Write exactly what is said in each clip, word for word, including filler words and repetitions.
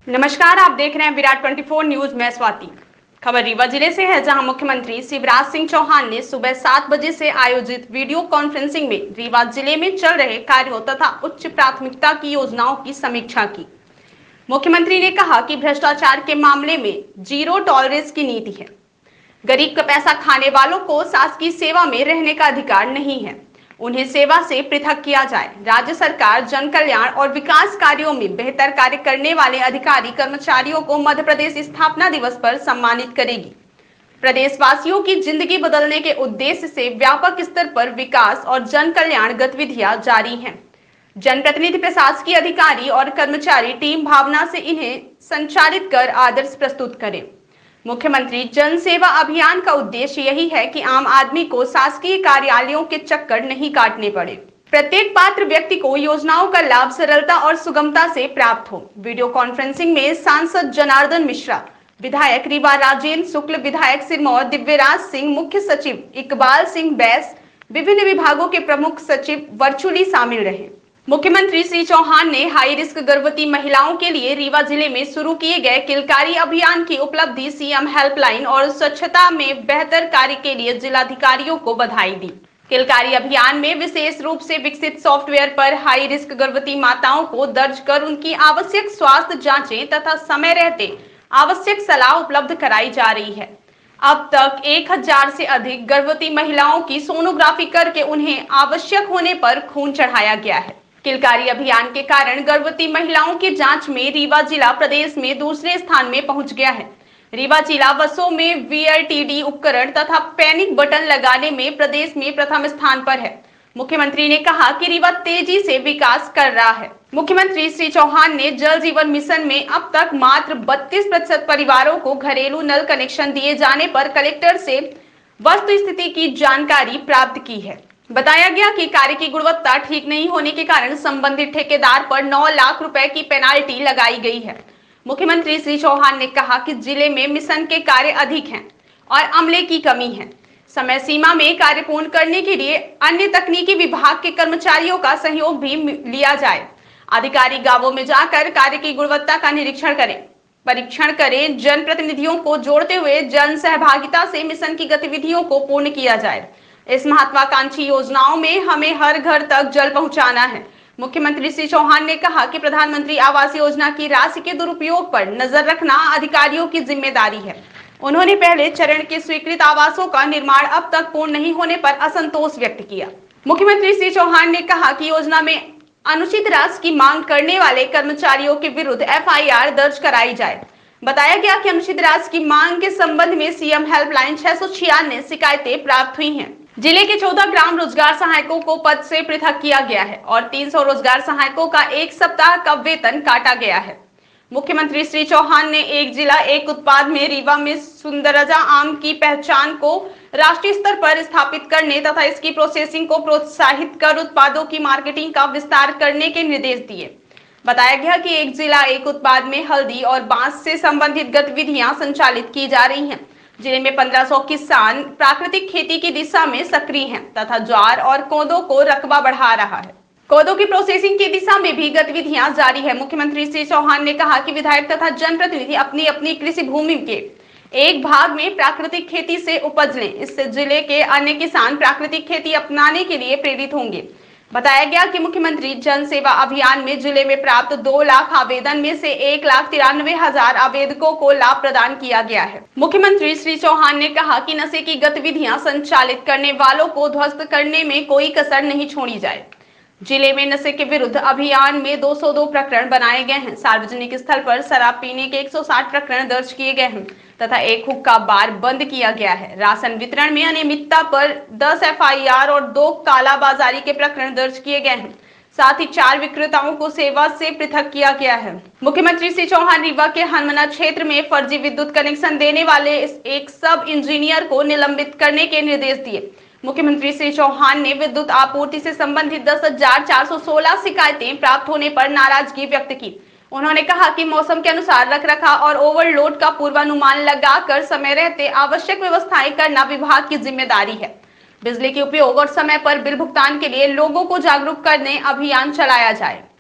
नमस्कार, आप देख रहे हैं विराट चौबीस न्यूज में स्वाति। खबर रीवा जिले से है, जहां मुख्यमंत्री शिवराज सिंह चौहान ने सुबह सात बजे से आयोजित वीडियो कॉन्फ्रेंसिंग में रीवा जिले में चल रहे कार्यों तथा उच्च प्राथमिकता की योजनाओं की समीक्षा की। मुख्यमंत्री ने कहा कि भ्रष्टाचार के मामले में जीरो टॉलरेंस की नीति है। गरीब का पैसा खाने वालों को शासकीय सेवा में रहने का अधिकार नहीं है, उन्हें सेवा से पृथक किया जाए। राज्य सरकार जन कल्याण और विकास कार्यों में बेहतर कार्य करने वाले अधिकारी कर्मचारियों को मध्य प्रदेश स्थापना दिवस पर सम्मानित करेगी। प्रदेशवासियों की जिंदगी बदलने के उद्देश्य से व्यापक स्तर पर विकास और जन कल्याण गतिविधियां जारी हैं। जनप्रतिनिधि, प्रशासकीय अधिकारी और कर्मचारी टीम भावना से इन्हें संचालित कर आदर्श प्रस्तुत करें। मुख्यमंत्री जन सेवा अभियान का उद्देश्य यही है कि आम आदमी को शासकीय कार्यालयों के चक्कर नहीं काटने पड़े। प्रत्येक पात्र व्यक्ति को योजनाओं का लाभ सरलता और सुगमता से प्राप्त हो। वीडियो कॉन्फ्रेंसिंग में सांसद जनार्दन मिश्रा, विधायक रीवा राजेंद्र शुक्ल, विधायक सिरमौर दिव्यराज सिंह, मुख्य सचिव इकबाल सिंह बैस, विभिन्न विभागों के प्रमुख सचिव वर्चुअली शामिल रहे। मुख्यमंत्री श्री चौहान ने हाई रिस्क गर्भवती महिलाओं के लिए रीवा जिले में शुरू किए गए किलकारी अभियान की उपलब्धि, सीएम हेल्पलाइन और स्वच्छता में बेहतर कार्य के लिए जिलाधिकारियों को बधाई दी। किलकारी अभियान में विशेष रूप से विकसित सॉफ्टवेयर पर हाई रिस्क गर्भवती माताओं को दर्ज कर उनकी आवश्यक स्वास्थ्य जांचें तथा समय रहते आवश्यक सलाह उपलब्ध कराई जा रही है। अब तक एक हजार से अधिक गर्भवती महिलाओं की सोनोग्राफी करके उन्हें आवश्यक होने पर खून चढ़ाया गया है। किलकारी अभियान के कारण गर्भवती महिलाओं की जांच में रीवा जिला प्रदेश में दूसरे स्थान में पहुंच गया है। रीवा जिला बसों में वीएलटीडी उपकरण तथा पैनिक बटन लगाने में प्रदेश में प्रथम स्थान पर है। मुख्यमंत्री ने कहा कि रीवा तेजी से विकास कर रहा है। मुख्यमंत्री श्री चौहान ने जल जीवन मिशन में अब तक मात्र बत्तीस प्रतिशत परिवारों को घरेलू नल कनेक्शन दिए जाने पर कलेक्टर से वस्तु स्थिति की जानकारी प्राप्त की है। बताया गया कि कार्य की गुणवत्ता ठीक नहीं होने के कारण संबंधित ठेकेदार पर नौ लाख रुपए की पेनाल्टी लगाई गई है। मुख्यमंत्री श्री चौहान ने कहा कि जिले में मिशन के कार्य अधिक हैं और अमले की कमी है। समय सीमा में कार्य पूर्ण करने के लिए अन्य तकनीकी विभाग के कर्मचारियों का सहयोग भी लिया जाए। अधिकारी गांवों में जाकर कार्य की गुणवत्ता का निरीक्षण करें, परीक्षण करें। जनप्रतिनिधियों को जोड़ते हुए जन सहभागिता से मिशन की गतिविधियों को पूर्ण किया जाए। इस महत्वाकांक्षी योजनाओं में हमें हर घर तक जल पहुंचाना है। मुख्यमंत्री श्री चौहान ने कहा कि प्रधानमंत्री आवास योजना की राशि के दुरुपयोग पर नजर रखना अधिकारियों की जिम्मेदारी है। उन्होंने पहले चरण के स्वीकृत आवासों का निर्माण अब तक पूर्ण नहीं होने पर असंतोष व्यक्त किया। मुख्यमंत्री श्री चौहान ने कहा कि योजना में अनुचित राशि की मांग करने वाले कर्मचारियों के विरुद्ध एफ आई आर दर्ज कराई जाए। बताया गया कि अनुचित राशि की मांग के संबंध में सीएम हेल्पलाइन छह सौ छियानवे शिकायतें प्राप्त हुई हैं। जिले के चौदह ग्राम रोजगार सहायकों को पद से पृथक किया गया है और तीन सौ रोजगार सहायकों का एक सप्ताह का वेतन काटा गया है। मुख्यमंत्री श्री चौहान ने एक जिला एक उत्पाद में रीवा में सुंदरजा आम की पहचान को राष्ट्रीय स्तर पर स्थापित करने तथा इसकी प्रोसेसिंग को प्रोत्साहित कर उत्पादों की मार्केटिंग का विस्तार करने के निर्देश दिए। बताया गया कि एक जिला एक उत्पाद में हल्दी और बांस से संबंधित गतिविधियां संचालित की जा रही हैं। जिले में पंद्रह सौ किसान प्राकृतिक खेती की दिशा में सक्रिय हैं तथा ज्वार और कोदो को रकबा बढ़ा रहा है। कोदो की प्रोसेसिंग की दिशा में भी गतिविधियां जारी है। मुख्यमंत्री श्री चौहान ने कहा कि विधायक तथा जनप्रतिनिधि अपनी अपनी कृषि भूमि के एक भाग में प्राकृतिक खेती से उपज लें। इससे जिले के अन्य किसान प्राकृतिक खेती अपनाने के लिए प्रेरित होंगे। बताया गया कि मुख्यमंत्री जन सेवा अभियान में जिले में प्राप्त दो लाख आवेदन में से एक लाख तिरानवे हजार आवेदकों को लाभ प्रदान किया गया है। मुख्यमंत्री श्री चौहान ने कहा कि नशे की गतिविधियां संचालित करने वालों को ध्वस्त करने में कोई कसर नहीं छोड़ी जाए। जिले में नशे के विरुद्ध अभियान में दो सौ दो प्रकरण बनाए गए हैं। सार्वजनिक स्थल पर शराब पीने के एक सौ साठ प्रकरण दर्ज किए गए हैं तथा एक हुक्का बार बंद किया गया है। राशन वितरण में अनियमितता पर दस एफ आई आर और दो कालाबाजारी के प्रकरण दर्ज किए गए हैं। साथ ही चार विक्रेताओं को सेवा से पृथक किया गया है। मुख्यमंत्री श्री चौहान रीवा के हनुमाना क्षेत्र में फर्जी विद्युत कनेक्शन देने वाले एक सब इंजीनियर को निलंबित करने के निर्देश दिए। मुख्यमंत्री श्री चौहान ने विद्युत आपूर्ति से संबंधित दस हजार चार सौ सोलह शिकायतें प्राप्त होने पर नाराजगी व्यक्त की। उन्होंने कहा कि मौसम के अनुसार रखरखाव और ओवरलोड का पूर्वानुमान लगाकर समय रहते आवश्यक व्यवस्थाएं करना विभाग की जिम्मेदारी है। बिजली के उपयोग और समय पर बिल भुगतान के लिए लोगों को जागरूक करने अभियान चलाया जाए।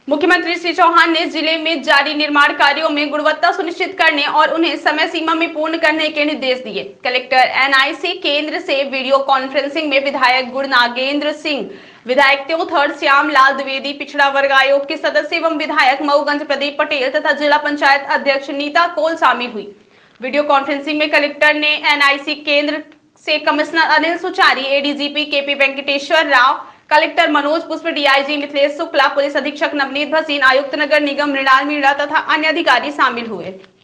मुख्यमंत्री श्री चौहान ने जिले में जारी निर्माण कार्यों में गुणवत्ता सुनिश्चित करने और उन्हें समय सीमा में पूर्ण करने के निर्देश दिए। कलेक्टर एनआईसी केंद्र से वीडियो कॉन्फ्रेंसिंग में विधायक गुड़ नागेंद्र सिंह, विधायक त्योथर श्याम लाल द्विवेदी, पिछड़ा वर्ग आयोग के सदस्य एवं विधायक मऊगंज प्रदीप पटेल तथा जिला पंचायत अध्यक्ष नीता कोल शामिल हुई। वीडियो कॉन्फ्रेंसिंग में कलेक्टर ने एनआईसी केंद्र से commissioner Anil Suchari, ADGP KP Venkateshwar Rao, collector Manoj Pushp, DIG Mithilesh Shukla, police अधीक्षक नवनीत भसीन, आयुक्त नगर निगम मृणाल मीणा तथा अन्य अधिकारी शामिल हुए।